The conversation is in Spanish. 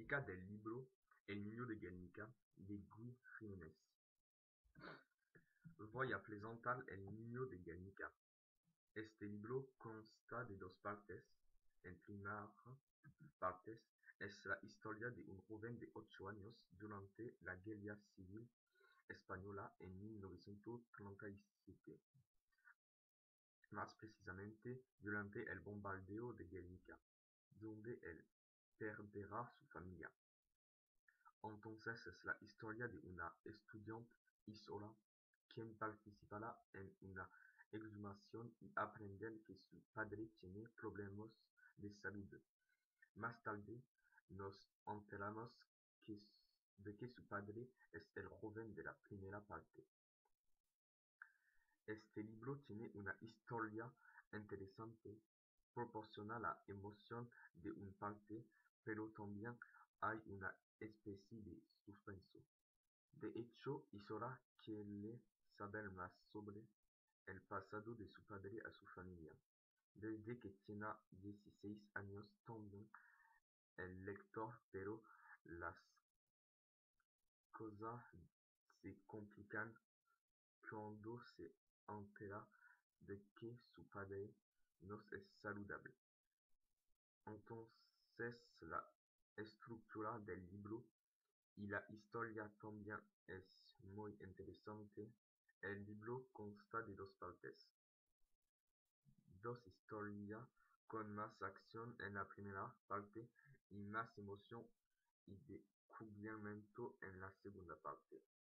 temática del libro El niño de Guernica de Guy Jiménez. Voy a presentar El niño de Guernica. Este libro consta de dos partes. En primera parte es la historia de un joven de 8 años durante la Guerra Civil Española en 1937, más precisamente durante el bombardeo de Guernica, donde él perderá su familia. Entonces es la historia de una estudiante Isola quien participará en una exhumación y aprender que su padre tiene problemas de salud. Más tarde nos enteramos de que su padre es el joven de la primera parte. Este libro tiene una historia interesante, proporciona la emoción de una parte, pero también hay una especie de suspenso. De hecho, Isola quiere saber más sobre el pasado de su padre a su familia. Desde que tiene 16 años también el lector, pero las cosas se complican cuando se entera de que su padre no es saludable. Entonces la estructura del libro y la historia también es muy interesante. El libro consta de dos partes. Dos historias con más acción en la primera parte y más emoción y descubrimiento en la segunda parte.